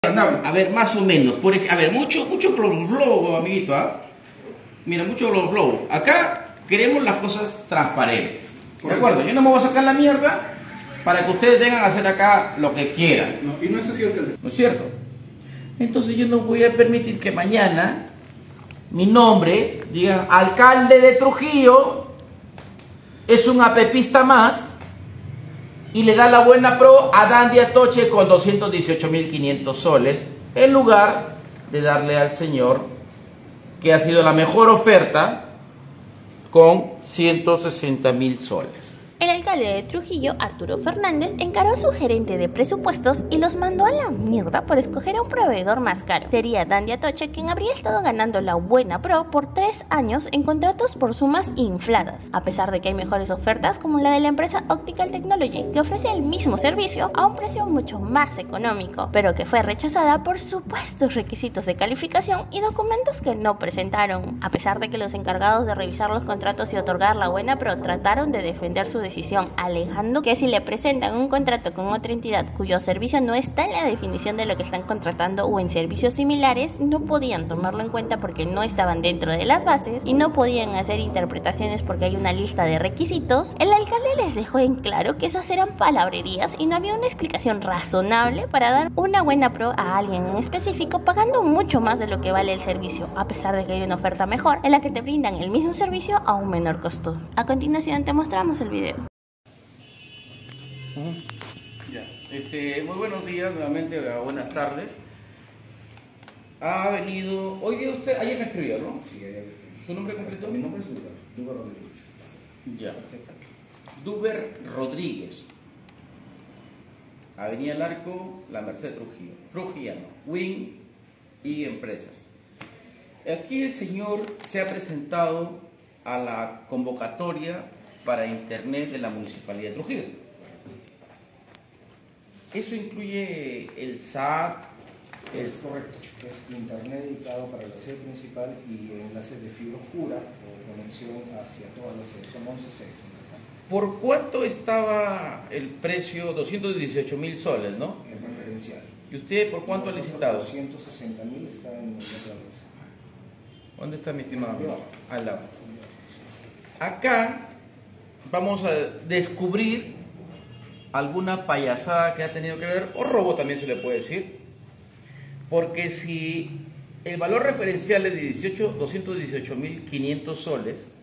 A ver, más o menos. A ver, mucho blow, amiguito, ¿ah? Mira, mucho blow. Acá queremos las cosas transparentes. ¿De acuerdo? Yo no me voy a sacar la mierda para que ustedes vengan a hacer acá lo que quieran. No, y no es así, alcalde. ¿No es cierto? Entonces yo no voy a permitir que mañana mi nombre digan alcalde de Trujillo es un apepista más y le da la buena pro a Dandy Atoche con 218.500 soles en lugar de darle al señor que ha sido la mejor oferta con 160.000 soles. El alcalde de Trujillo, Arturo Fernández, encaró a su gerente de presupuestos y los mandó a la mierda por escoger a un proveedor más caro. Sería Dandy Atoche quien habría estado ganando la buena pro por 3 años en contratos por sumas infladas, a pesar de que hay mejores ofertas como la de la empresa Optical Technology, que ofrece el mismo servicio a un precio mucho más económico, pero que fue rechazada por supuestos requisitos de calificación y documentos que no presentaron. A pesar de que los encargados de revisar los contratos y otorgar la buena pro trataron de defender su decisión, alegando que si le presentan un contrato con otra entidad cuyo servicio no está en la definición de lo que están contratando o en servicios similares, no podían tomarlo en cuenta porque no estaban dentro de las bases y no podían hacer interpretaciones porque hay una lista de requisitos, el alcalde les dejó en claro que esas eran palabrerías y no había una explicación razonable para dar una buena pro a alguien en específico pagando mucho más de lo que vale el servicio, a pesar de que hay una oferta mejor en la que te brindan el mismo servicio a un menor costo. A continuación te mostramos el video. Ya. Muy buenos días nuevamente, buenas tardes. Ha venido, hoy día usted, ayer me escribió, ¿no? Sí, ayer. ¿Su nombre completo? Mi nombre es Duber Rodríguez. Ya. Duber Rodríguez. Avenida El Arco, La Merced, Trujillo. Trujillano, Win y Empresas. Aquí el señor se ha presentado a la convocatoria para Internet de la Municipalidad de Trujillo. Eso incluye el SAT. Es correcto, es internet dedicado para la sede principal y enlaces de fibra oscura o conexión hacia todas las sedes. Son 11 sedes. ¿Por cuánto estaba el precio? 218.000 soles, ¿no? Es referencial. ¿Y usted por cuánto ha licitado? 260.000 está en la tabla. ¿Dónde está mi estimado? Al lado. Acá vamos a descubrir alguna payasada que ha tenido que ver, o robo también se le puede decir, porque si el valor referencial es de 218.500 soles,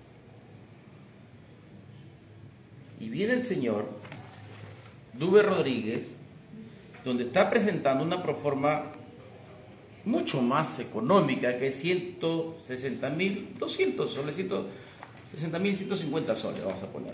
y viene el señor Duber Rodríguez, donde está presentando una proforma mucho más económica, que es 160.200 soles, 160.150 soles, vamos a poner.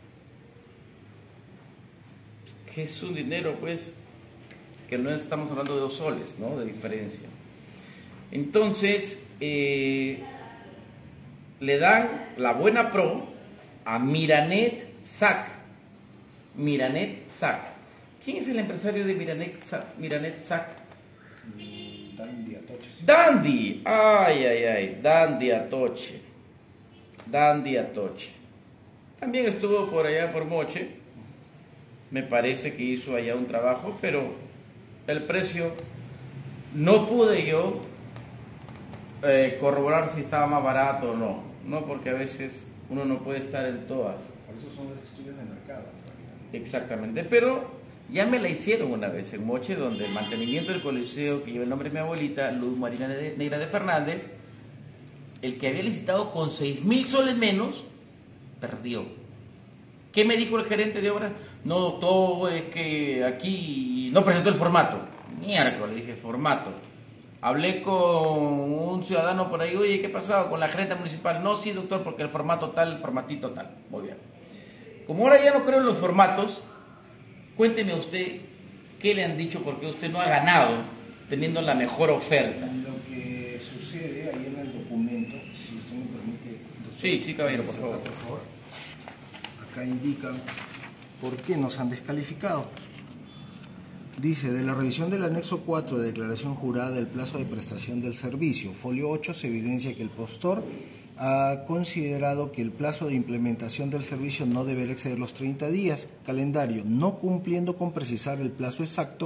Que es un dinero, pues, que no estamos hablando de 2 soles, ¿no? De diferencia. Entonces, le dan la buena pro a Miranet SAC. Miranet SAC. ¿Quién es el empresario de Miranet SAC? Dandy Atoche. Dandy. Ay. Dandy Atoche. Dandy Atoche. También estuvo por allá por Moche. Me parece que hizo allá un trabajo, pero el precio no pude yo corroborar si estaba más barato o no. No, porque a veces uno no puede estar en todas. Por eso son los estudios de mercado. Exactamente, pero ya me la hicieron una vez en Moche, donde el mantenimiento del coliseo, que lleva el nombre de mi abuelita, Luz Marina Negra de Fernández, el que había licitado con 6.000 soles menos, perdió. ¿Qué me dijo el gerente de obra? No, doctor, es que aquí no presentó el formato. Miércoles, dije, formato. Hablé con un ciudadano por ahí, oye, ¿qué ha pasado con la gerente municipal? No, sí, doctor, porque el formato tal, el formatito tal. Muy bien. Como ahora ya no creo en los formatos, cuénteme usted qué le han dicho, porque usted no ha ganado teniendo la mejor oferta. Lo que sucede ahí en el documento, si usted me permite... Doctor, Sí, caballero, por favor. Acá indican por qué nos han descalificado. Dice, de la revisión del anexo 4 de declaración jurada del plazo de prestación del servicio, folio 8, se evidencia que el postor ha considerado que el plazo de implementación del servicio no deberá exceder los 30 días, calendario, no cumpliendo con precisar el plazo exacto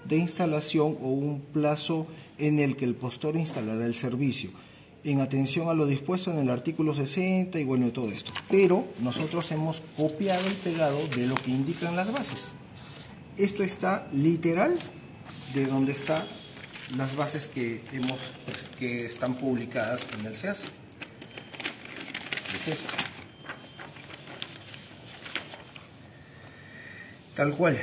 de instalación o un plazo en el que el postor instalará el servicio, en atención a lo dispuesto en el artículo 60 y bueno, todo esto. Pero nosotros hemos copiado y pegado de lo que indican las bases. Esto está literal de donde están las bases que están publicadas en el SEAS. Es esto. Tal cual.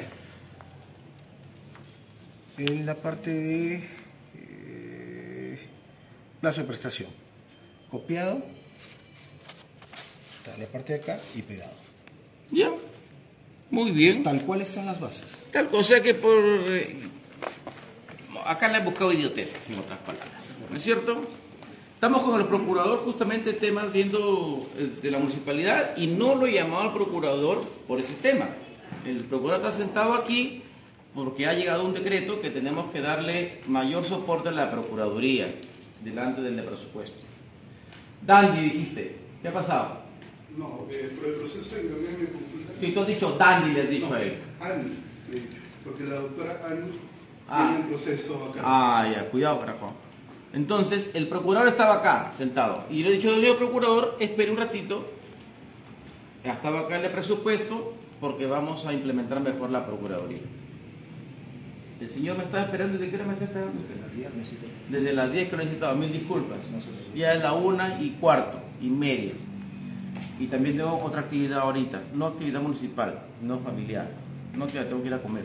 En la parte de plazo de prestación, copiado, está la parte de acá y pegado. Ya, muy bien. Tal cual están las bases. Tal cosa que por... acá le han buscado idioteces, en otras palabras, ¿no es cierto? Estamos con el procurador justamente temas viendo de la municipalidad y no lo he llamado al procurador por ese tema. El procurador está sentado aquí porque ha llegado un decreto que tenemos que darle mayor soporte a la procuraduría delante del de presupuesto. Dandy, dijiste. ¿Qué ha pasado? No, por el proceso de ingreso de consulta. Sí, tú has dicho Dandy, le has dicho a él. Ani, le he dicho, porque la doctora Ani Ah. tiene un proceso acá. Ah, ya, cuidado, carajo. Entonces, el procurador estaba acá, sentado. Y le he dicho, señor procurador, espere un ratito. Estaba acá el de presupuesto porque vamos a implementar mejor la procuraduría. El señor me estaba esperando. ¿De qué hora me está esperando usted? Desde las 10 que lo necesitaba. Mil disculpas. Ya es la 1:15:30. Y también tengo otra actividad ahorita. No actividad municipal, no familiar. No, que tengo que ir a comer.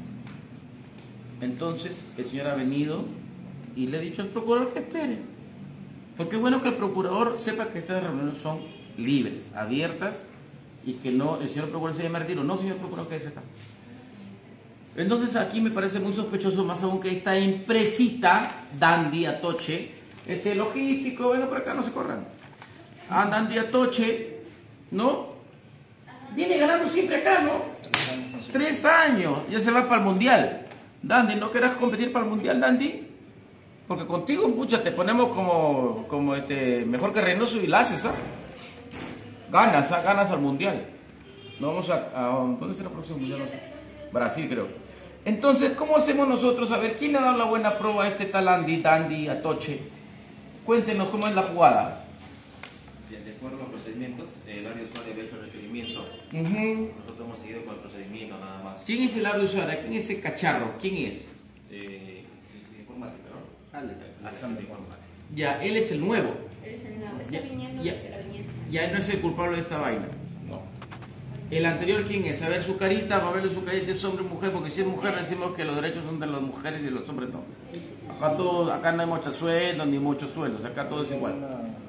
Entonces, el señor ha venido y le he dicho al procurador que espere. Porque es bueno que el procurador sepa que estas reuniones son libres, abiertas, y que no, el señor procurador se llama retiro. No, señor procurador, quédese acá. Entonces aquí me parece muy sospechoso, más aún que esta empresita, Dandy Atoche, logístico, venga por acá, no se corran. Dandy Atoche, ¿no? Viene ganando siempre acá, ¿no? 3 años, ya se va para el Mundial. Dandy, ¿no querrás competir para el Mundial, Dandy? Porque contigo, pucha, te ponemos como mejor que Reynoso y Laces, ¿ah? Ganas al Mundial. No vamos ¿dónde será el próximo Mundial? Brasil, creo. Entonces, ¿cómo hacemos nosotros? A ver, ¿quién le ha dado la buena prueba a este tal Dandy Atoche? Cuéntenos cómo es la jugada. Bien, de acuerdo a los procedimientos, el área usuaria había hecho el requerimiento. Nosotros hemos seguido con el procedimiento nada más. ¿Quién es el área usuaria? ¿Quién es ese cacharro? ¿Quién es? Informática, ¿no? Alexander. Ya, él es el nuevo. Él es el nuevo, está Ya, viniendo ya. desde la avenida. Ya no es el culpable de esta vaina. No. El anterior, ¿quién es? A ver su carita, va a verle su carita, es hombre o mujer, porque si es mujer decimos que los derechos son de las mujeres y de los hombres no. Acá no hay muchos sueldos ni muchos sueldos, acá todo es igual.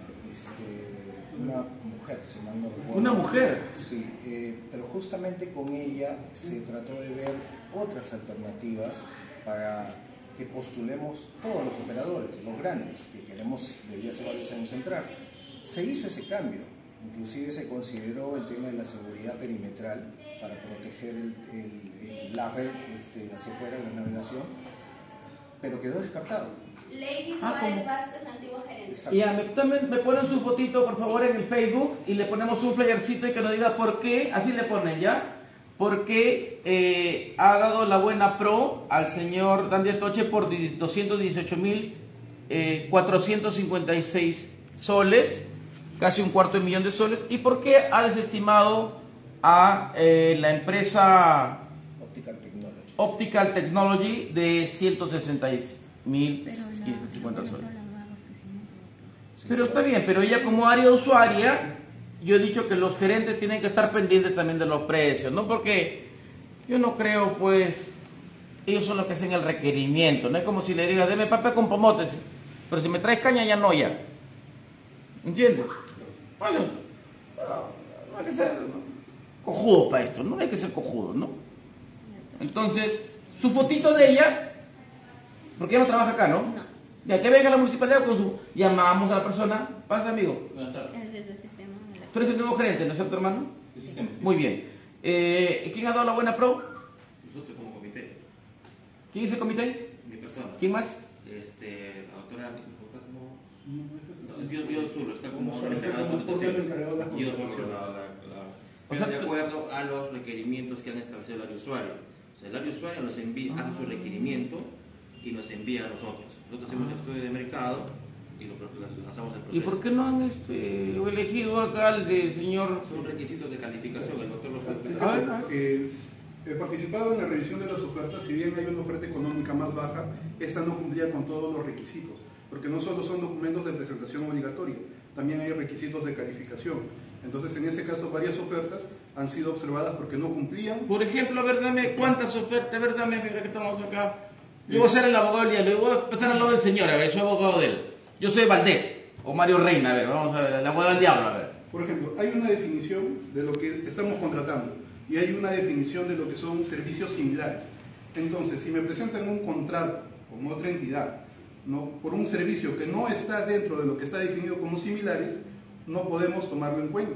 Una mujer, si mal no recuerdo. ¿Una mujer? Sí, pero justamente con ella se trató de ver otras alternativas para que postulemos todos los operadores, los grandes, que queremos desde hace varios años entrar. Se hizo ese cambio, inclusive se consideró el tema de la seguridad perimetral para proteger la red hacia afuera, la navegación, pero quedó descartado. Lady ¿cómo? Suárez Vázquez, la antigua gerente. Exacto. Y también me ponen su fotito, por favor, en el Facebook y le ponemos un flyercito y que nos diga por qué, así le ponen ya, por qué ha dado la buena pro al señor Dandy Atoche por 218.456 soles, casi $250,000 de soles, y por qué ha desestimado a la empresa Optical Technology de 166.050 soles. Pero está bien, pero ella como área usuaria, yo he dicho que los gerentes tienen que estar pendientes también de los precios, ¿no? Porque yo no creo, pues, ellos son los que hacen el requerimiento, no es como si le digas, deme papel con pomotes, pero si me traes caña ya no, ya. ¿Entiendes? Bueno, no hay que ser cojudo para esto, no hay que ser cojudo, ¿no? Entonces, su fotito de ella, porque ella no trabaja acá, ¿no? No. Ya que venga a la municipalidad con su... Llamamos a la persona. Pasa, amigo. Él es del sistema. Tú eres el nuevo gerente, ¿no es cierto, hermano? Muy bien. ¿Quién ha dado la buena pro? Nosotros como comité, ¿Quién es el comité? mi persona. ¿Quién más? La doctora, yo solo, está como Está como un órgano encargado de las Yo solo contrataciones. O pero sea, de acuerdo a los requerimientos que han establecido el área usuario. O O sea, el área usuaria nos envía, hace su requerimiento y nos envía a nosotros. Nosotros hacemos el estudio de mercado y lo lanzamos el proceso. ¿Y por qué no han elegido acá al del señor? Son requisitos de calificación, el doctor lo puede A ver, a ver. He participado en la revisión de las ofertas. Si bien hay una oferta económica más baja, esta no cumplía con todos los requisitos, porque no solo son documentos de presentación obligatoria, también hay requisitos de calificación. Entonces, en ese caso, varias ofertas han sido observadas porque no cumplían. Por ejemplo, a ver, dame cuántas ofertas, a ver, dame, mira que estamos acá. Yo voy a ser el abogado del día, le voy a empezar al lado del señor, a ver, soy abogado de él. Yo soy Valdés, o Mario Reina, a ver, vamos a ver, el abogado del diablo, a ver. Por ejemplo, hay una definición de lo que estamos contratando y hay una definición de lo que son servicios similares. Entonces, si me presentan un contrato con otra entidad, ¿no?, por un servicio que no está dentro de lo que está definido como similares, no podemos tomarlo en cuenta.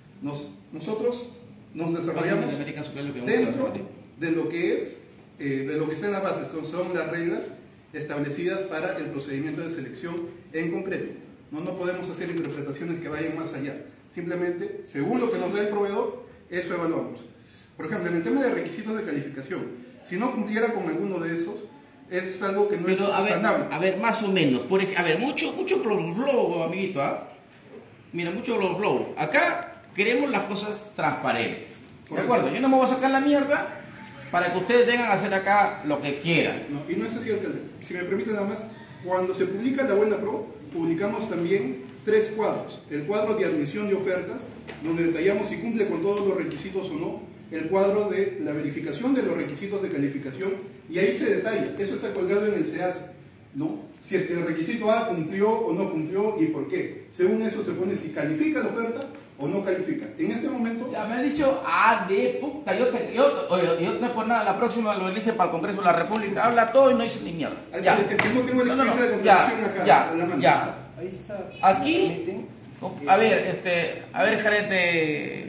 Nosotros nos desarrollamos dentro de lo que es, de lo que está en la base, son las reglas establecidas para el procedimiento de selección en concreto. No podemos hacer interpretaciones que vayan más allá. Simplemente, según lo que nos da el proveedor, eso evaluamos. Por ejemplo, en el tema de requisitos de calificación, si no cumpliera con alguno de esos, es algo que no es sanable. A ver, más o menos. A ver, mucho blow, amiguito, ¿ah? Mira, mucho blow. Acá queremos las cosas transparentes. ¿De acuerdo? Yo no me voy a sacar la mierda para que ustedes vengan a hacer acá lo que quieran. No, y no es así, alcalde. Si me permite nada más, cuando se publica la Buena Pro, publicamos también 3 cuadros. El cuadro de admisión de ofertas, donde detallamos si cumple con todos los requisitos o no. El cuadro de la verificación de los requisitos de calificación, y ahí se detalla. Eso está colgado en el SEAS, ¿no? Si el requisito A cumplió o no cumplió y por qué. Según eso se pone si califica la oferta o no califica. En este momento... Ya me han dicho, de puta, yo no es por nada, la próxima lo elige para el Congreso de la República, habla todo y no dice ni mierda. Ya. Es que no tengo el expediente de ya, contratación acá. ya. Ahí está. Aquí, a ver, gerente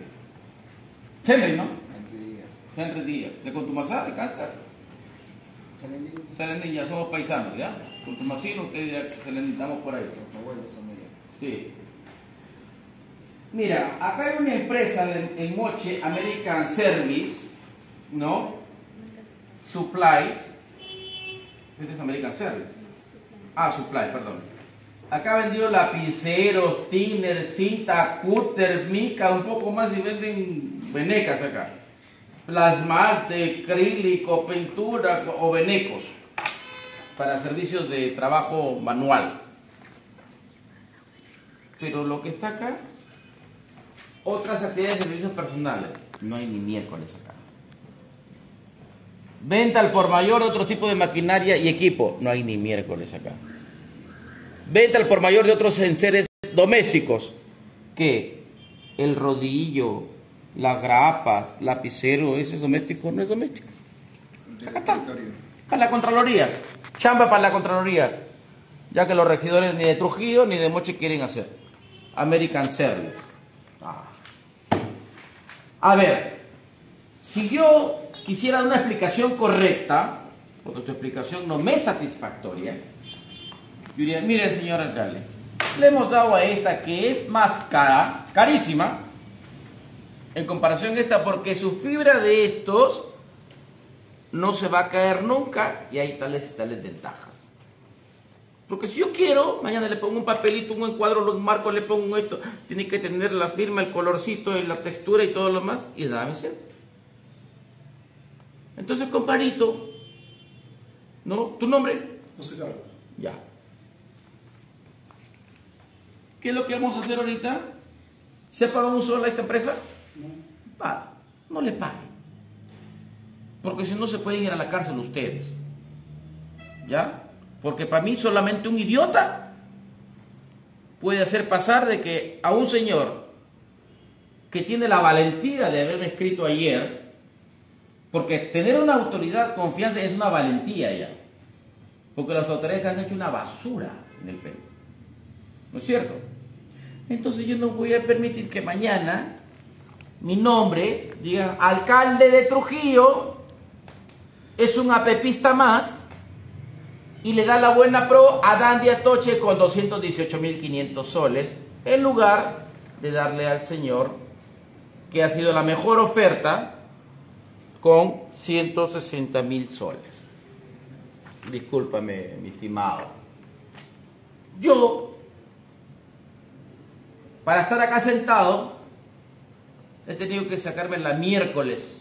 Henry, ¿no? Henry Díaz, de Contumazá, de Cascas. Salenilla, somos paisanos, ¿ya? Contumacino, ustedes ya estamos por ahí. Los abuelos son de allá. Sí. Mira, acá hay una empresa en Moche, American Service, ¿no? Supplies. Este es American Service. Supplies, perdón. Acá ha vendido lapiceros, thinner, cinta, cúter, mica, un poco más y venden venecas acá. Plasmarte, acrílico, pintura o venecos para servicios de trabajo manual. Pero lo que está acá, otras actividades de servicios personales, no hay ni miércoles acá. Venta al por mayor de otro tipo de maquinaria y equipo, no hay ni miércoles acá. Venta al por mayor de otros enseres domésticos, que el rodillo, las grapas, lapicero, ese es doméstico, no es doméstico. Acá está. Para la Contraloría. Chamba para la Contraloría. Ya que los regidores ni de Trujillo ni de Moche quieren hacer. American Service. A ver, si yo quisiera una explicación correcta, porque tu explicación no me es satisfactoria, yo diría, mire señor alcalde, le hemos dado a esta que es más cara, carísima, en comparación a esta, porque su fibra de estos no se va a caer nunca y hay tales y tales ventajas. Porque si yo quiero, mañana le pongo un papelito, un encuadro, un marco, le pongo esto, tiene que tener la firma, el colorcito, la textura y todo lo más, y nada me sirve. Entonces, compadrito, ¿no? ¿Tu nombre? José Carlos. Ya. ¿Qué es lo que vamos a hacer ahorita? ¿Se paga un solo a esta empresa? No le paguen. Porque si no se pueden ir a la cárcel ustedes. ¿Ya? Porque para mí solamente un idiota puede hacer pasar de que a un señor que tiene la valentía de haberme escrito ayer, porque tener una autoridad confianza es una valentía ya, porque las autoridades han hecho una basura en el Perú, ¿no es cierto? Entonces yo no voy a permitir que mañana mi nombre diga alcalde de Trujillo es un apepista más y le da la buena pro a Dandy Atoche con 218.500 soles, en lugar de darle al señor que ha sido la mejor oferta con 160.000 soles. Discúlpame, mi estimado. Yo, para estar acá sentado, he tenido que sacarme la miércoles.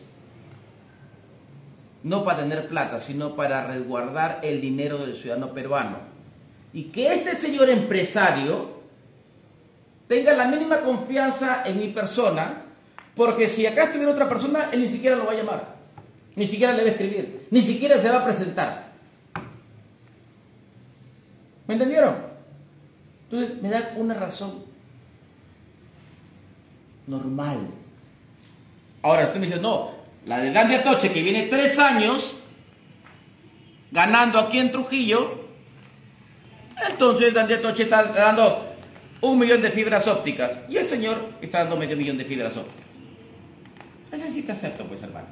No para tener plata, sino para resguardar el dinero del ciudadano peruano. Y que este señor empresario tenga la mínima confianza en mi persona, porque si acá estuviera otra persona, él ni siquiera lo va a llamar, ni siquiera le va a escribir, ni siquiera se va a presentar. ¿Me entendieron? Entonces me da una razón normal. Ahora usted me dice, no, la de Dandy Atoche, que viene 3 años ganando aquí en Trujillo, entonces Dandy Atoche está dando 1 millón de fibras ópticas y el señor está dando medio millón de fibras ópticas. Ese sí te acepto, pues, hermano.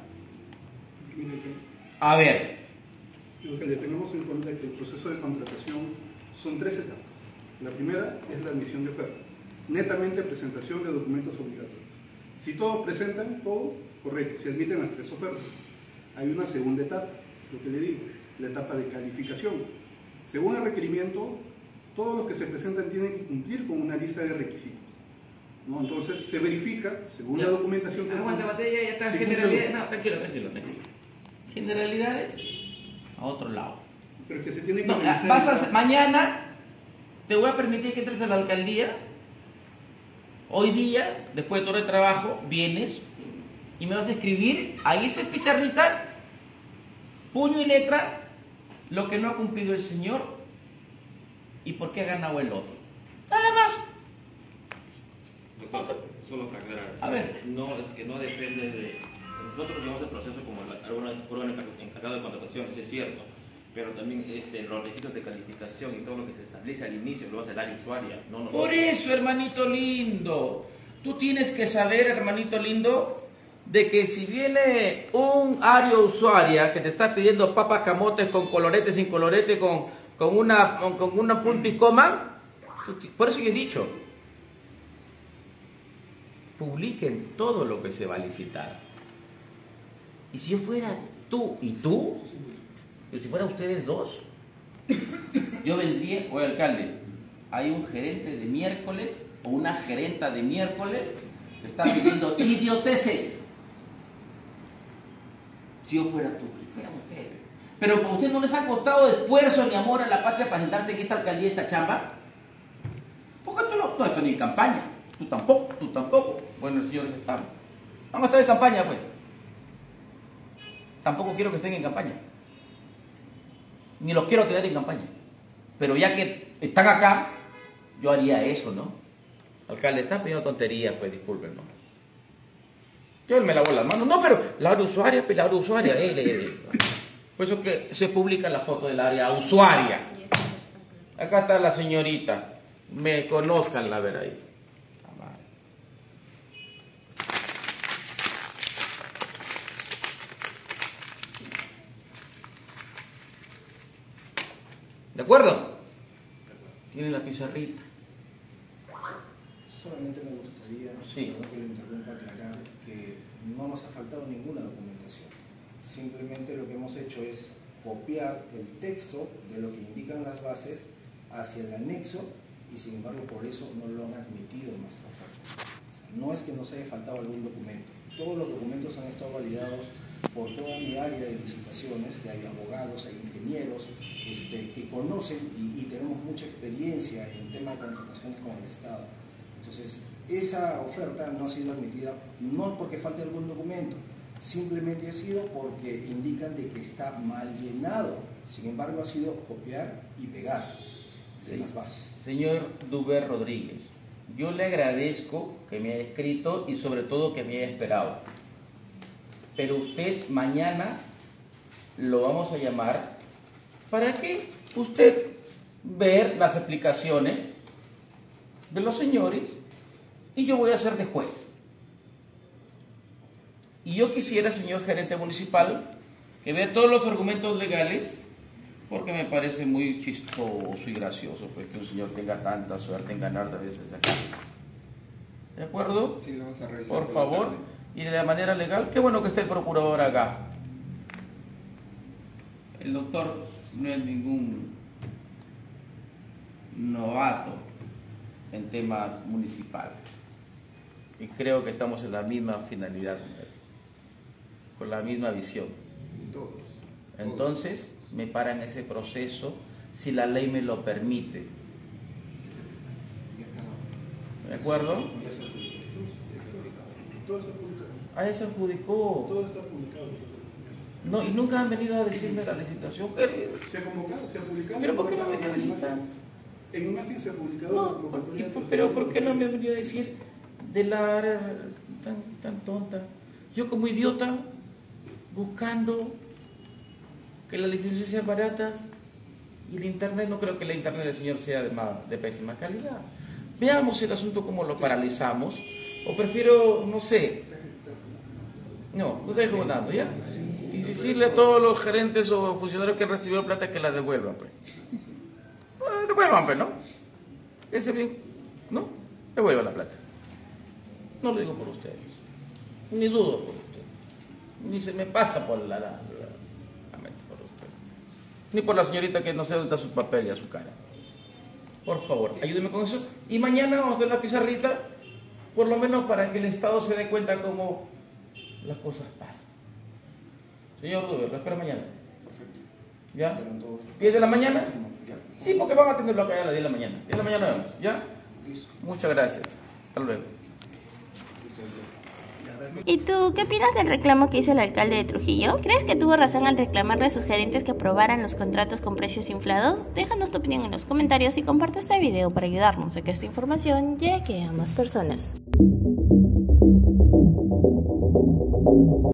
A ver. Lo que le tenemos en cuenta es que el proceso de contratación son 3 etapas. La primera es la admisión de oferta, netamente presentación de documentos obligatorios. Si todos presentan, todo correcto, se admiten las 3 ofertas. Hay una segunda etapa, lo que le digo, la etapa de calificación. Según el requerimiento, todos los que se presentan tienen que cumplir con una lista de requisitos, ¿no? Entonces se verifica, según la documentación que... Aguanta, ya está. Generalidades, no, tranquilo. Generalidades a otro lado. Pero que se tiene que... No, mañana te voy a permitir que entres a la alcaldía. Hoy día, después de todo el trabajo, vienes y me vas a escribir ahí esa pizarrita, puño y letra, lo que no ha cumplido el señor y por qué ha ganado el otro. Nada más. Doctor, solo para aclarar. A ver. No, es que no depende de... Nosotros llevamos el proceso como órgano encargado de contratación, eso es cierto. Pero también los requisitos de calificación y todo lo que se establece al inicio lo hace el área usuaria, no nosotros. Por eso, hermanito lindo, tú tienes que saber, hermanito lindo, de que si viene un área usuaria que te está pidiendo papas camotes con colorete, sin colorete, con una punto y coma, por eso yo he dicho, publiquen todo lo que se va a licitar. Y si yo fuera tú y tú, y si fuera ustedes dos, yo vendría, oye alcalde, hay un gerente de miércoles o una gerenta de miércoles que está pidiendo idioteces. Si yo fuera tú, si fueran ustedes. Pero como a ustedes no les ha costado esfuerzo ni amor a la patria para sentarse en esta alcaldía, esta chamba, ¿por qué tú no estás ni en campaña? Tú tampoco. Bueno, señores, estamos. Vamos a estar en campaña, pues. Tampoco quiero que estén en campaña. Ni los quiero tener en campaña. Pero ya que están acá, yo haría eso, ¿no? Alcalde, están pidiendo tonterías, pues disculpen, ¿no? Yo me lavo las manos. No, pero la área usuaria, Por eso que se publica la foto del área usuaria. Acá está la señorita. Me conozcan, la ver ahí. ¿De acuerdo? Tiene la pizarrita. Solamente me gustaría, sí, perdón que lo interrumpa, aclarar que no nos ha faltado ninguna documentación. Simplemente lo que hemos hecho es copiar el texto de lo que indican las bases hacia el anexo y sin embargo por eso no lo han admitido en nuestra oferta. O sea, no es que nos haya faltado algún documento. Todos los documentos han estado validados por toda mi área de licitaciones, que hay abogados, hay ingenieros que conocen y tenemos mucha experiencia en tema de contrataciones con el Estado. Entonces, esa oferta no ha sido admitida, no porque falte algún documento, simplemente ha sido porque indican de que está mal llenado. Sin embargo, ha sido copiar y pegar de las bases. Señor Duber Rodríguez, yo le agradezco que me haya escrito y sobre todo que me haya esperado. Pero usted mañana lo vamos a llamar para que usted ver las explicaciones de los señores y yo voy a ser de juez. Y yo quisiera, señor gerente municipal, que vea todos los argumentos legales, porque me parece muy chistoso y gracioso pues, que un señor tenga tanta suerte en ganar a veces acá. ¿De acuerdo? Sí, lo vamos a revisar por favor. y de la manera legal. Qué bueno que esté el procurador acá. El doctor no es ningún novato en temas municipales y creo que estamos en la misma finalidad, con la misma visión. Entonces me paran ese proceso si la ley me lo permite. ¿De acuerdo? Todo está publicado. Ah, ya se adjudicó. Todo está publicado. No, y nunca han venido a decirme la licitación. Se ha convocado, se ha publicado. ¿Pero por qué no me venido a licitar? En imagen se ha publicado la No, convocatoria. pero ¿por qué no me ha venido a decir de la área tan tonta? Yo como idiota, buscando que las licencias sean baratas y el internet, no creo que la internet del señor sea de pésima calidad. Veamos el asunto como lo paralizamos, o prefiero, no sé, no dejo dando, ¿ya? Y decirle a todos los gerentes o funcionarios que han recibido plata que la devuelvan, pues. Devuelvan, pues, ¿no? Ese bien, ¿no? Devuelvan la plata. No lo digo por ustedes, ni dudo por ustedes, ni se me pasa por la mente por ustedes, ni por la señorita que no sé dónde está su papel y a su cara. Por favor, ayúdenme con eso. Y mañana vamos a hacer la pizarrita, por lo menos para que el Estado se dé cuenta cómo las cosas pasan. Señor Duber, lo espero mañana. Perfecto. ¿Ya? ¿10 de la mañana? Sí, porque van a tenerlo acá a las 10 de la mañana. 10 de la mañana vemos, ¿ya? Muchas gracias. Hasta luego. ¿Y tú qué opinas del reclamo que hizo el alcalde de Trujillo? ¿Crees que tuvo razón al reclamarle a sus gerentes que aprobaran los contratos con precios inflados? Déjanos tu opinión en los comentarios y comparte este video para ayudarnos a que esta información llegue a más personas.